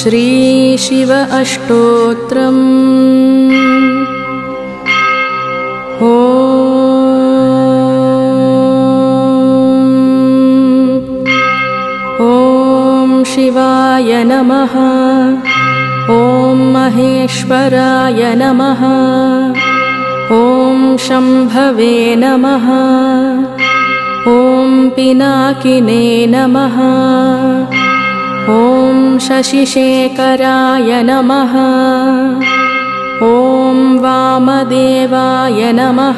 श्री शिव अष्टोत्रम्। ॐ शिवाय नमः। ॐ महेश्वराय नमः। ॐ शम्भवे नमः। ॐ पिनाकिने नमः। ॐ शशिशेखराय नमः। ॐ वामदेवाय नमः।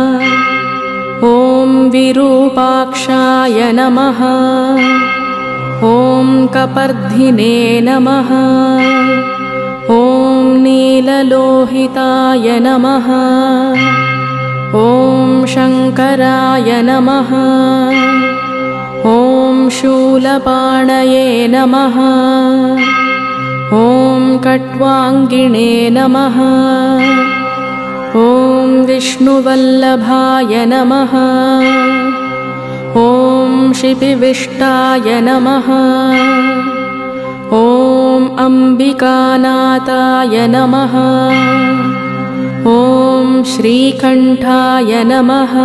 ॐ विरूपाक्षाय नमः। ॐ कपर्धिने नमः। ॐ नीललोहिताय नमः। ॐ शङ्कराय नमः। ॐ शूलपाणये नमः। ॐ कट्वाङ्गिणे नमः। ॐ विष्णुवल्लभाय नमः। ॐ शिपिविष्टाय नमः। ॐ अम्बिकानाथाय नमः। ॐ श्रीकण्ठाय नमः।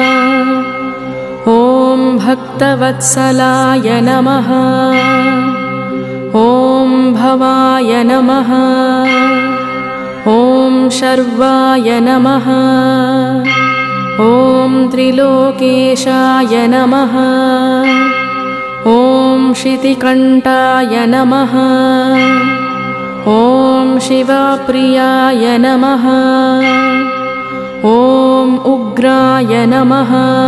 ॐ भक्तवत्सलाय नमः। ॐ भवाय नमः। ॐ शर्वाय नमः। ॐ त्रिलोकेशाय नमः। ॐ शितिकण्ठाय नमः। ॐ शिवप्रियाय नमः। ॐ उग्राय नमः।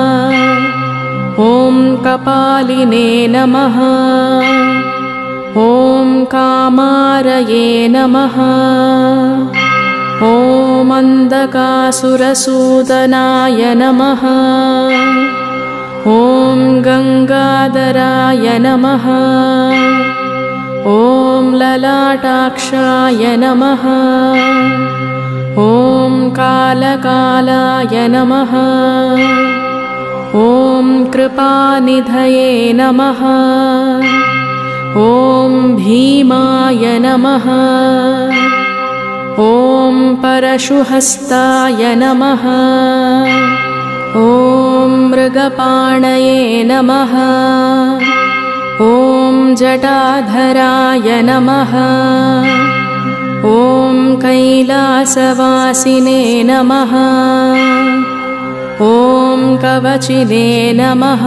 ॐ कपालिने नमः। ॐ कामारये नमः। ॐ अन्धकासुरसूदनाय नमः। ॐ गङ्गाधराय नमः। ॐ ललाटाक्षाय नमः। ॐ कालकालाय नमः। ॐ कृपानिधये नमः। ॐ भीमाय नमः। ॐ परशुहस्ताय नमः। ॐ मृगपाणये नमः। ॐ जटाधराय नमः। ॐ कैलासवासिने नमः। ॐ कवचिने नमः।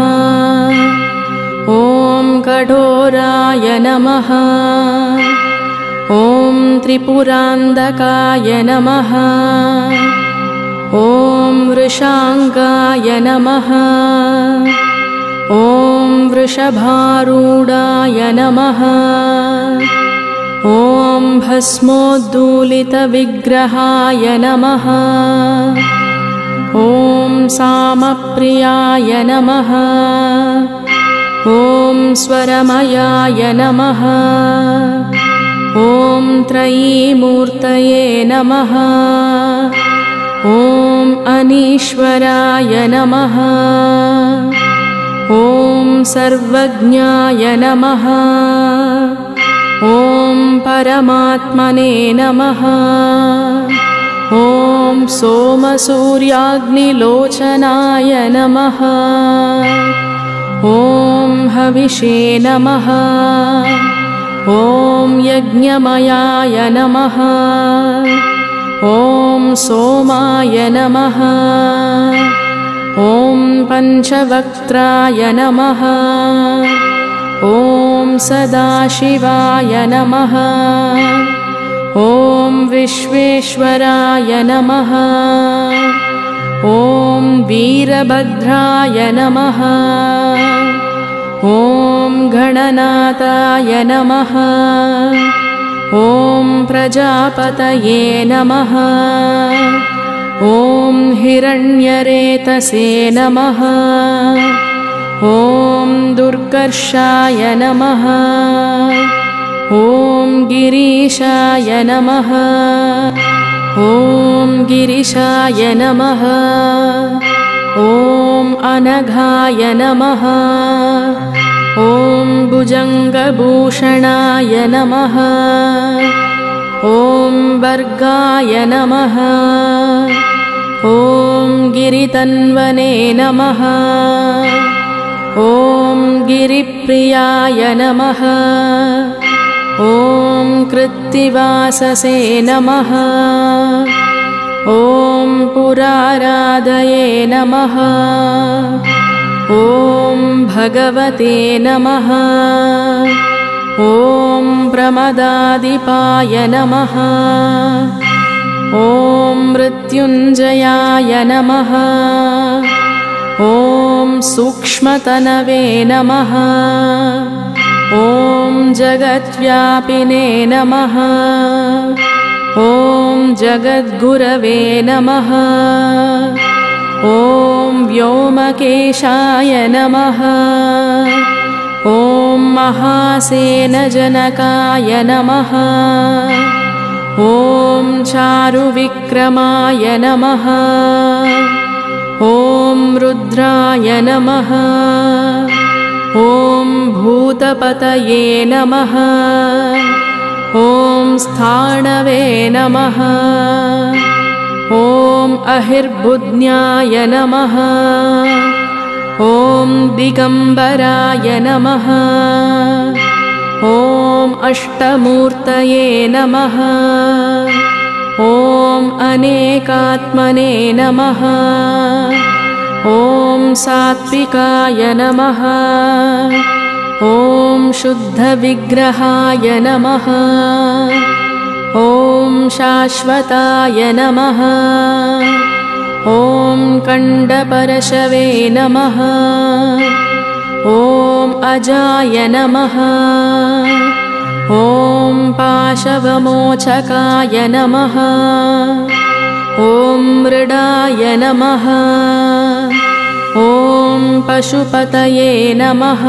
ॐ कठोराय नमः। ॐ त्रिपुरान्धकाय नमः। ॐ वृषाङ्गाय नमः। ॐ वृषभारूढाय नमः। ॐ भस्मोद्धूलितविग्रहाय नमः। ॐ सामप्रियाय नमः। ॐ स्वरमयाय नमः। ॐ त्रयीमूर्तये नमः। ॐ अनीश्वराय नमः। ॐ सर्वज्ञाय नमः। ॐ परमात्मने नमः। ॐ सोमसूर्याग्निलोचनाय नमः। ॐ हविषे नमः। ॐ यज्ञमयाय नमः। ॐ सोमाय नमः। ॐ पञ्चवक्त्राय नमः। ॐ सदाशिवाय नमः। ॐ विश्वेश्वराय नमः। ॐ वीरभद्राय नमः। ॐ गणनाथाय नमः। ॐ प्रजापतये नमः। ॐ हिरण्यरेतसे नमः। ॐ दुर्गर्षाय नमः। ॐ गिरीशाय नमः। ॐ गिरिशाय नमः। ॐ अनघाय नमः। ॐ भुजङ्गभूषणाय नमः। ॐ वर्गाय नमः। ॐ गिरितन्वने नमः। ॐ गिरिप्रियाय नमः। ॐ कृत्तिवाससे नमः। ॐ पुराराधये नमः। ॐ भगवते नमः। ॐ प्रमदादिपाय नमः। ॐ मृत्युञ्जयाय नमः। ॐ सूक्ष्मतनवे नमः। ॐ जगद्व्यापिने नमः। ॐ जगद्गुरवे नमः। ॐ व्योमकेशाय नमः। ॐ महासेनजनकाय नमः। ॐ चारुविक्रमाय नमः। ॐ रुद्राय नमः। ॐ भूतपतये नमः। ॐ स्थाणवे नमः। ॐ अहिर्बुध्न्याय नमः। ॐ दिगम्बराय नमः। ॐ अष्टमूर्तये नमः। ॐ अनेकात्मने नमः। ॐ सात्विकाय नमः। ॐ शुद्धविग्रहाय नमः। ॐ शाश्वताय नमः। ॐ कण्डपरशवे नमः। ॐ अजाय नमः। ॐ पाशवमोचकाय नमः। ॐ मृडाय नमः। ॐ पशुपतये नमः।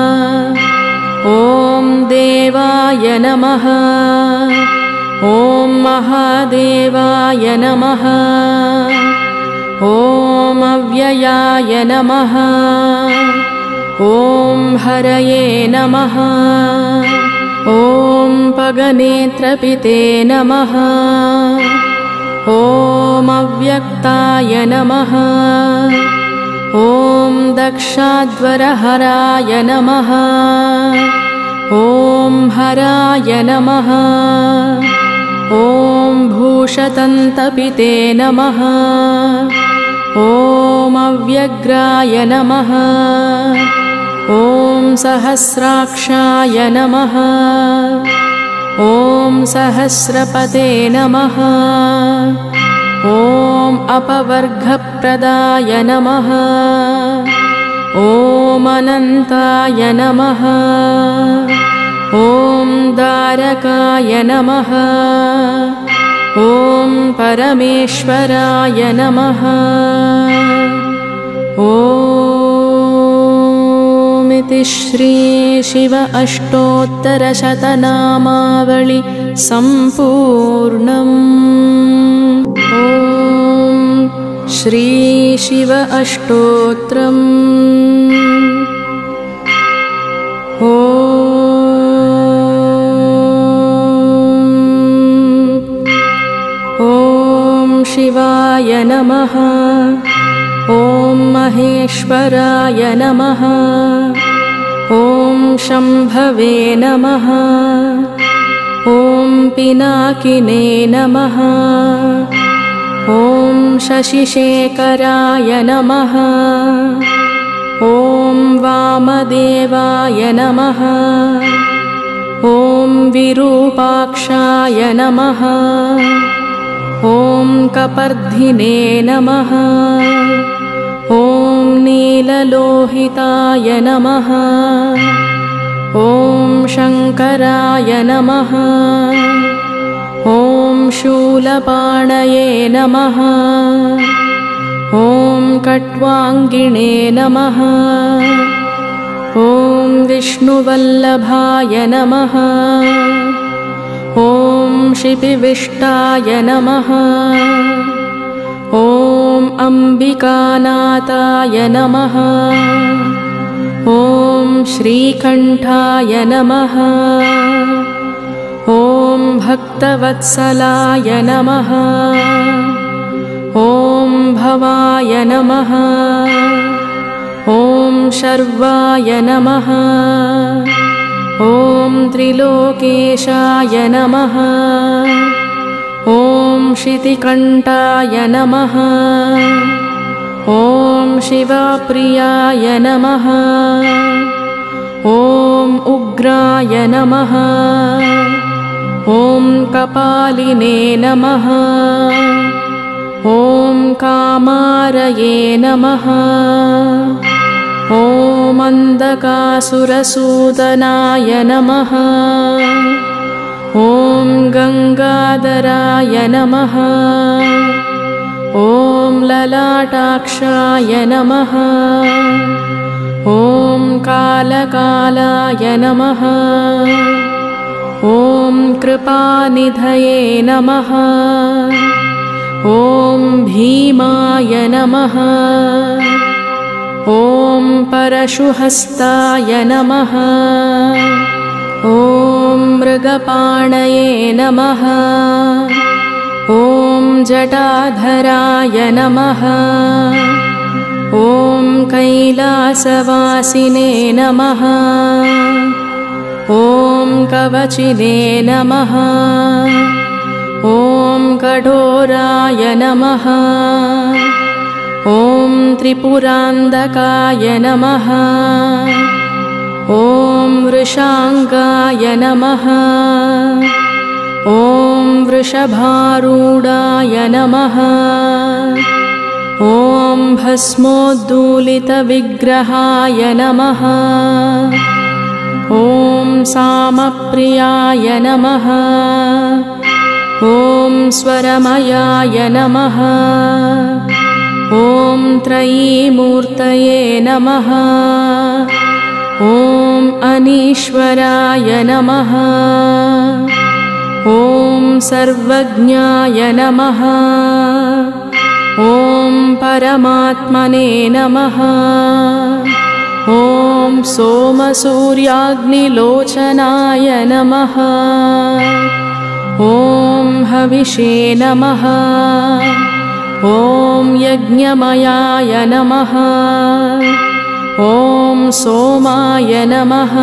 ॐ देवाय नमः। ॐ महादेवाय नमः। ॐ अव्ययाय नमः। ॐ हरये नमः। ॐ पगनेत्रपिते नमः। ॐ अव्यक्ताय नमः। ॐ दक्षाध्वरहराय नमः। ॐ हराय नमः। ॐ भूषतन्तपिते नमः। ॐ अव्यग्राय नमः। ॐ सहस्राक्षाय नमः। ॐ सहस्रपते नमः। ॐ अपवर्गप्रदाय नमः। ॐ अनन्ताय नमः। ॐ दारकाय नमः। ॐ परमेश्वराय नमः। ॐ इति श्री शिव अष्टोत्तरशतनामावळि सम्पूर्णम्। ॐ श्री शिव अष्टोत्रम्। ॐ शिवाय नमः। ॐ महेश्वराय नमः। ॐ शम्भवे नमः। ॐ पिनाकिने नमः। ॐ शशिशेखराय नमः। ॐ वामदेवाय नमः। ॐ विरूपाक्षाय नमः। ॐ कपर्धिने नमः। ॐ नीललोहिताय नमः। ॐ शङ्कराय नमः। ॐ शूलपाणये नमः। ॐ कट्वाङ्गिणे नमः। ॐ विष्णुवल्लभाय नमः। ॐ शिपिविष्टाय नमः। ॐ अम्बिकानाथाय नमः। ॐ श्रीकण्ठाय नमः। ॐ भक्तवत्सलाय नमः। ॐ भवाय नमः। ॐ शर्वाय नमः। ॐ त्रिलोकेशाय नमः। ॐ शितिकण्ठाय नमः। ॐ शिवप्रियाय नमः। ॐ उग्राय नमः। ॐ कपालिने नमः। ॐ कामारये नमः। ॐ अन्धकासुरसूदनाय नमः। ॐ गङ्गाधराय नमः। ॐ ललाटाक्षाय नमः। ॐ कालकालाय नमः। ॐ कृपानिधये नमः। ॐ भीमाय नमः। ॐ परशुहस्ताय नमः। ॐ मृगपाणये नमः। ॐ जटाधराय नमः। ॐ कैलासवासिने नमः। ॐ कवचिने नमः। ॐ कठोराय नमः। ॐ त्रिपुरान्धकाय नमः। ॐ वृषाङ्गाय नमः। ॐ वृषभारूढाय नमः। ॐ भस्मोद्धूलितविग्रहाय नमः। ॐ सामप्रियाय नमः। ॐ स्वरमयाय नमः। ॐ त्रयीमूर्तये नमः। ॐ अनीश्वराय नमः। ॐ सर्वज्ञाय नमः। ॐ परमात्मने नमः। ॐ सोमसूर्याग्निलोचनाय नमः। ॐ हविषे नमः। ॐ यज्ञमयाय नमः। ॐ सोमाय नमः।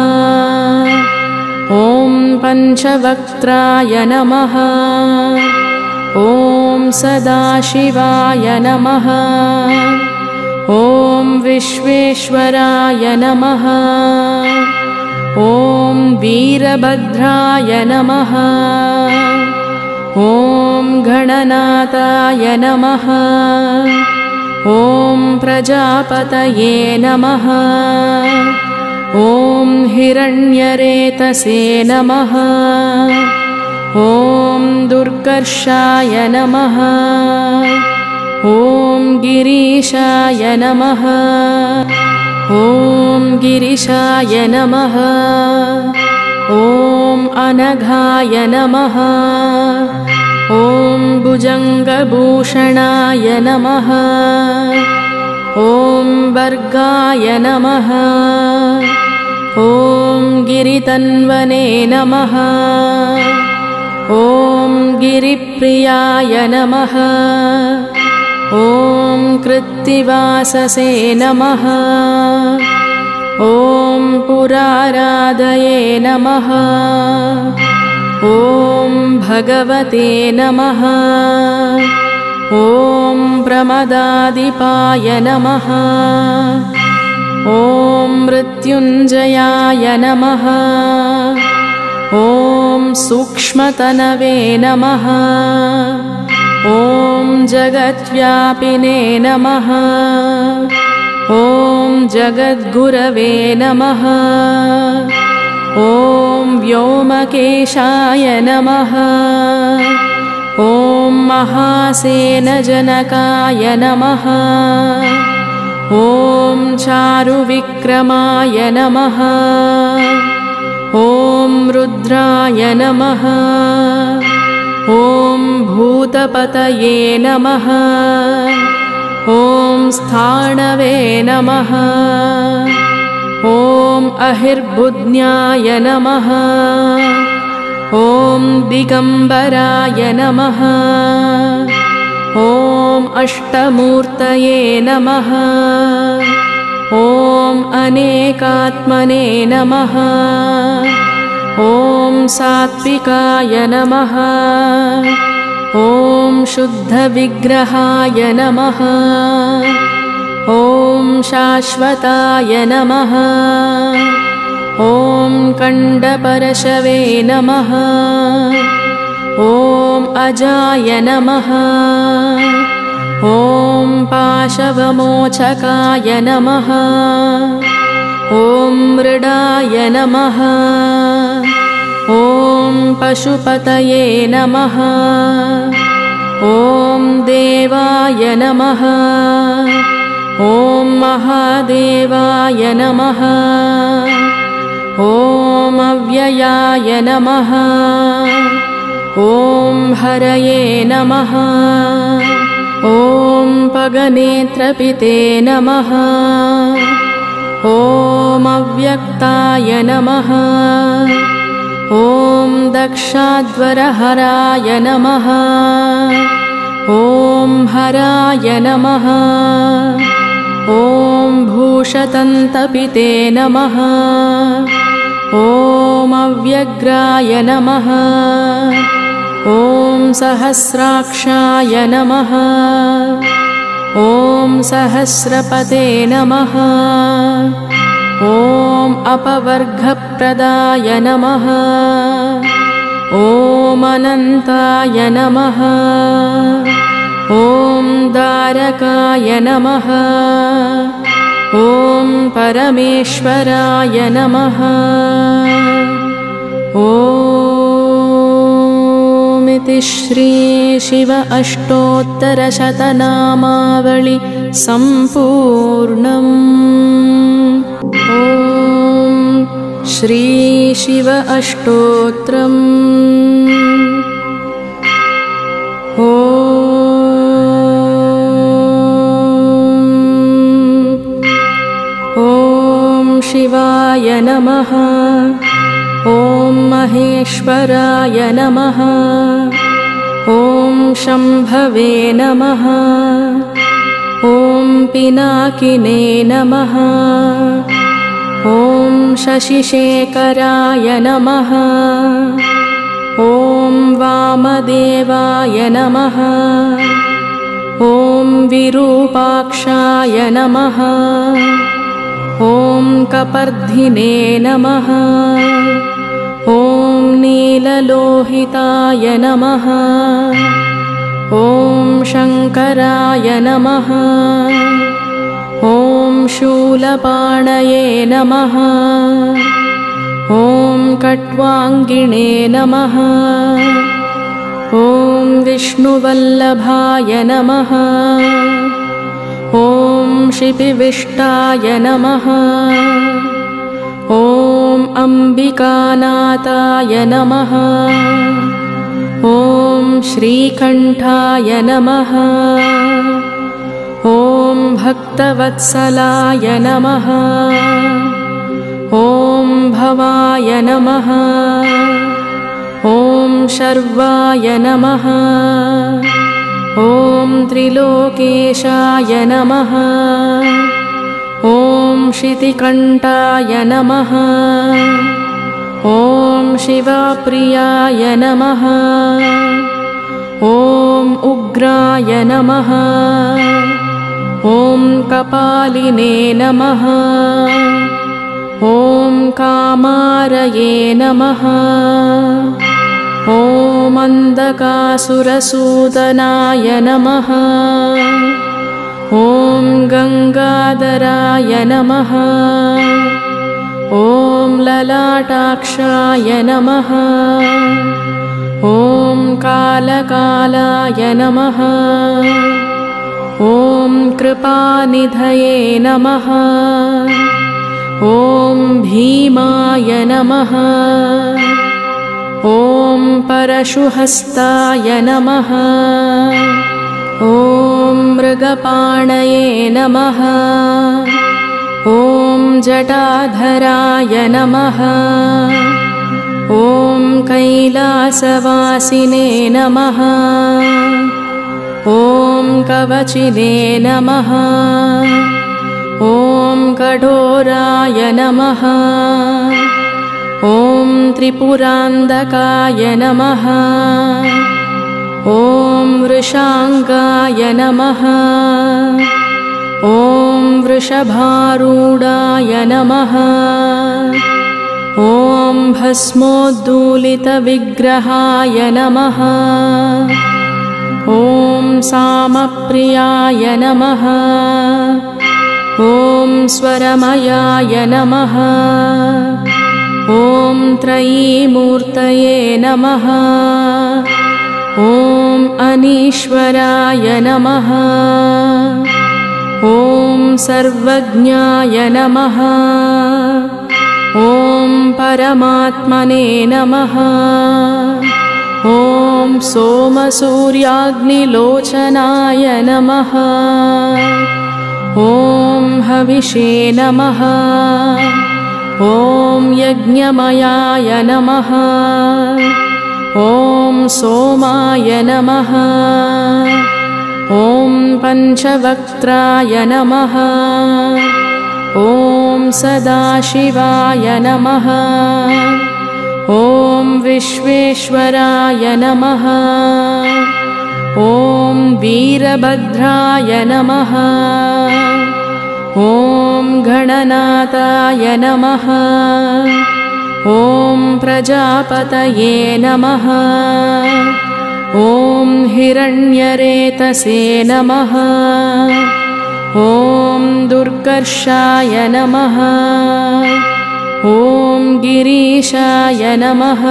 ॐ पञ्चवक्त्राय नमः। ॐ सदाशिवाय नमः। ॐ विश्वेश्वराय नमः। ॐ वीरभद्राय नमः। ॐ गणनाथाय नमः। ॐ प्रजापतये नमः। ॐ हिरण्यरेतसे नमः। ॐ दुर्गर्षाय नमः। ॐ गिरीशाय नमः। ॐ गिरिशाय नमः। ॐ अनघाय नमः। ॐ भुजङ्गभूषणाय नमः। ॐ वर्गाय नमः। ॐ गिरितन्वने नमः। ॐ गिरिप्रियाय नमः। ॐ कृत्तिवाससे नमः। ॐ पुराराधये नमः। ॐ भगवते नमः। ॐ प्रमदादिपाय नमः। ॐ मृत्युञ्जयाय नमः। ॐ सूक्ष्मतनवे नमः। ॐ जगद्व्यापिने नमः। ॐ जगद्गुरवे नमः। ॐ व्योमकेशाय नमः। ॐ महासेनजनकाय नमः। ॐ चारुविक्रमाय नमः। ॐ रुद्राय नमः। ॐ भूतपतये नमः। ॐ स्थाणवे नमः। ॐ अहिर्बुध्न्याय नमः। ॐ दिगम्बराय नमः। ॐ अष्टमूर्तये नमः। ॐ अनेकात्मने नमः। ॐ सात्विकाय नमः। ॐ शुद्धविग्रहाय नमः। ॐ शाश्वताय नमः। ॐ कण्डपरशवे नमः। ॐ अजाय नमः। ॐ पाशवमोचकाय नमः। ॐ मृडाय नमः। ॐ पशुपतये नमः। ॐ देवाय नमः। ॐ महादेवाय नमः। ॐ अव्ययाय नमः। ॐ हरये नमः। ॐ पगनेत्रपिते नमः। ॐ अव्यक्ताय नमः। ॐ दक्षाध्वरहराय नमः। ॐ हराय नमः। ॐ भूषतन्तपिते नमः। ॐ अव्यग्राय नमः। ॐ सहस्राक्षाय नमः। ॐ सहस्रपते नमः। ॐ अपवर्गप्रदाय नमः। ॐ अनन्ताय नमः। ॐ दारकाय नमः। ॐ परमेश्वराय नमः। ॐ इति श्री शिव अष्टोत्तरशतनामावळि सम्पूर्णम्। ॐ श्री शिव अष्टोत्रम्। ॐ शिवाय नमः। ॐ महेश्वराय नमः। ॐ शम्भवे नमः। ॐ पिनाकिने नमः। ॐ शशिशेखराय नमः। ॐ वामदेवाय नमः। ॐ विरूपाक्षाय नमः। ॐ कपर्धिने नमः। ॐ नीललोहिताय नमः। ॐ शङ्कराय नमः। ॐ शूलपाणये नमः। ॐ कट्वाङ्गिणे नमः। ॐ विष्णुवल्लभाय नमः। ॐ शिपिविष्टाय नमः। ॐ अम्बिकानाथाय नमः। ॐ श्रीकण्ठाय नमः। ॐ भक्तवत्सलाय नमः। ॐ भवाय नमः। ॐ शर्वाय नमः। ॐ त्रिलोकेशाय नमः। ॐ शितिकण्ठाय नमः। ॐ शिवप्रियाय नमः। ॐ उग्राय नमः। ॐ कपालिने नमः। ॐ कामारये नमः। ॐ अन्धकासुरसूदनाय नमः। ॐ गङ्गाधराय नमः। ॐ ललाटाक्षाय नमः। ॐ कालकालाय नमः। ॐ कृपानिधये नमः। ॐ भीमाय नमः। ॐ परशुहस्ताय नमः। ॐ मृगपाणये नमः। ॐ जटाधराय नमः। ॐ कैलासवासिने नमः। ॐ कवचिने नमः। ॐ कठोराय नमः। ॐ त्रिपुरान्धकाय नमः। ॐ वृषाङ्गाय नमः। ॐ वृषभारूढाय नमः। ॐ भस्मोद्दूलितविग्रहाय नमः। ॐ सामप्रियाय नमः। ॐ स्वरमयाय नमः। ॐ त्रयीमूर्तये नमः। ॐ अनीश्वराय नमः। ॐ सर्वज्ञाय नमः। ॐ परमात्मने नमः। ॐ सोमसूर्याग्निलोचनाय नमः। ॐ हविषे नमः। ॐ यज्ञमयाय नमः। ॐ सोमाय नमः। ॐ पञ्चवक्त्राय नमः। ॐ सदाशिवाय नमः। ॐ विश्वेश्वराय नमः। ॐ वीरभद्राय नमः। ॐ गणनाथाय नमः। ॐ प्रजापतये नमः। ॐ हिरण्यरेतसे नमः। ॐ दुर्गर्षाय नमः। ॐ गिरीशाय नमः।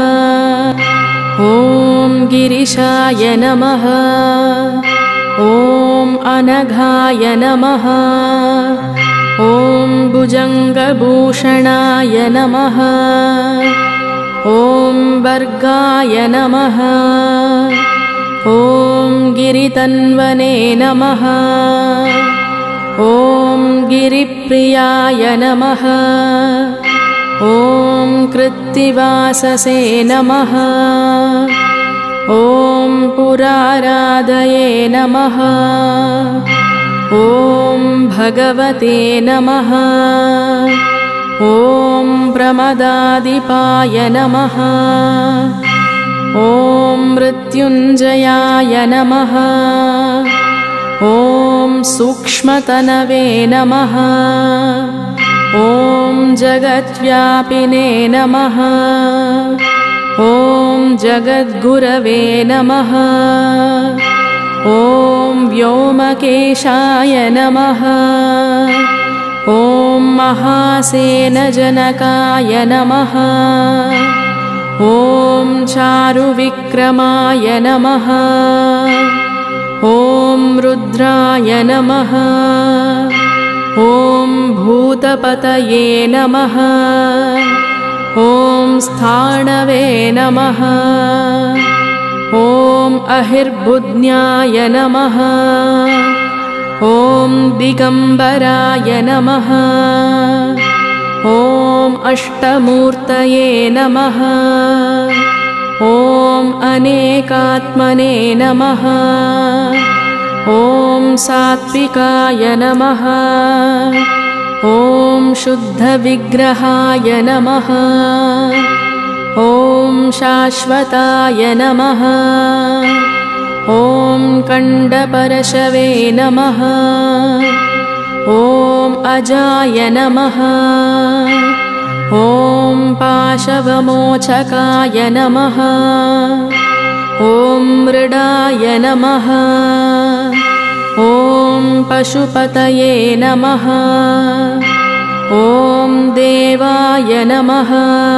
ॐ गिरिशाय नमः। ॐ अनघाय नमः। ॐ भुजङ्गभूषणाय नमः। ॐ वर्गाय नमः। ॐ गिरितन्वने नमः। ॐ गिरिप्रियाय नमः। ॐ कृत्तिवाससे नमः। ॐ पुराराधये नमः। ॐ भगवते नमः। ॐ प्रमदादिपाय नमः। ॐ मृत्युञ्जयाय नमः। ॐ सूक्ष्मतनवे नमः। ॐ जगद्व्यापिने नमः। ॐ जगद्गुरवे नमः। ॐ व्योमकेशाय नमः। ॐ महासेनजनकाय नमः। ॐ चारुविक्रमाय नमः। ॐ रुद्राय नमः। ॐ भूतपतये नमः। ॐ स्थाणवे नमः। ॐ अहिर्बुध्न्याय नमः। ॐ दिगम्बराय नमः। ॐ अष्टमूर्तये नमः। ॐ अनेकात्मने नमः। ॐ सात्विकाय नमः। ॐ शुद्धविग्रहाय नमः। ॐ शाश्वताय नमः। ॐ कण्डपरशवे नमः। ॐ अजाय नमः। ॐ पाशवमोचकाय नमः। ॐ मृडाय नमः। ॐ पशुपतये नमः। ॐ देवाय नमः।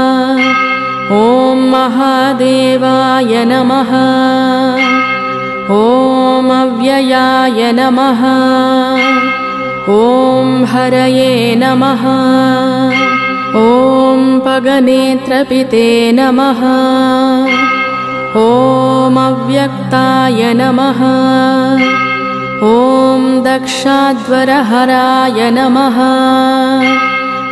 ॐ महादेवाय नमः। ॐ अव्ययाय नमः। ॐ हरये नमः। ॐ पगनेत्रपिते नमः। ॐ अव्यक्ताय नमः। ॐ दक्षाध्वरहराय नमः।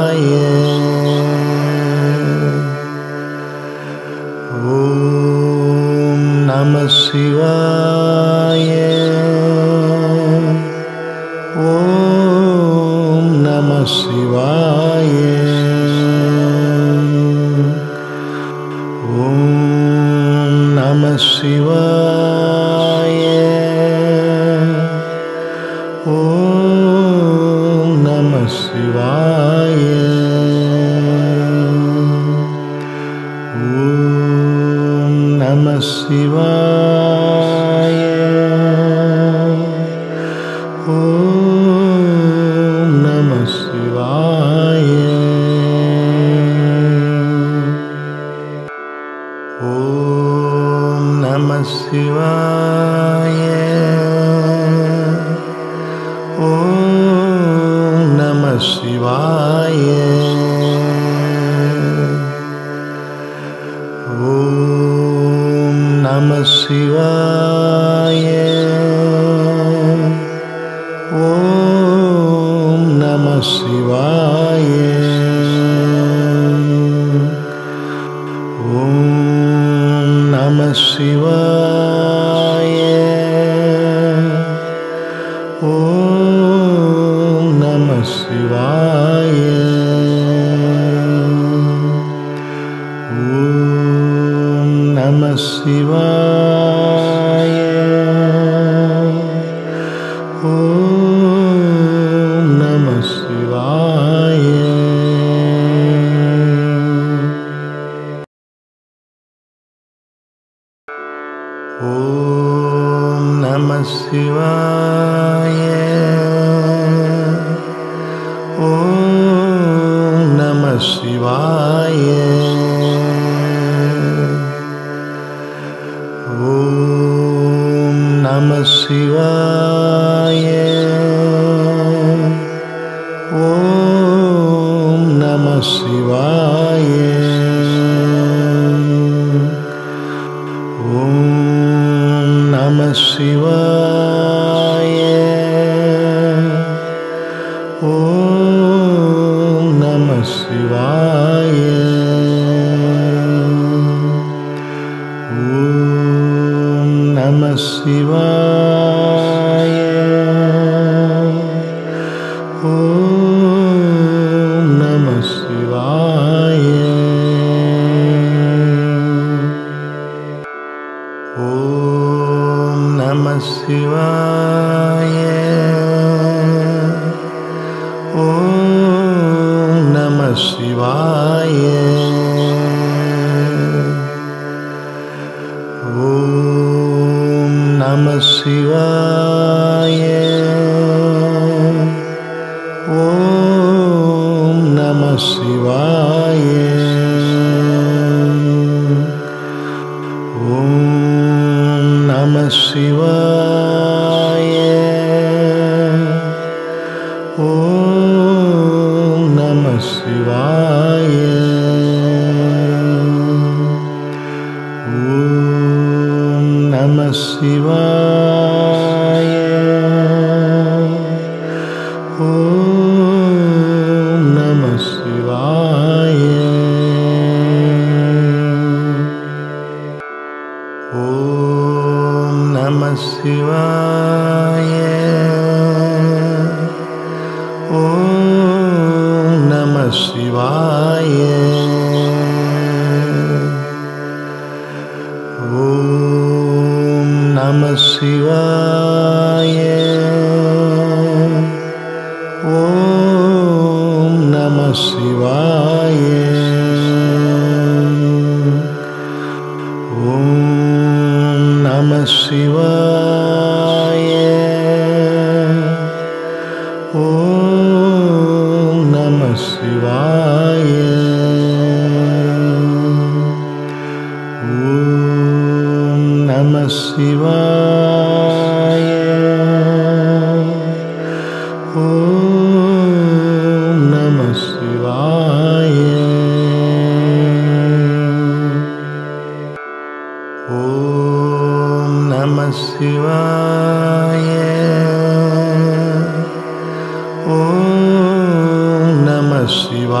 Namah Shivaya.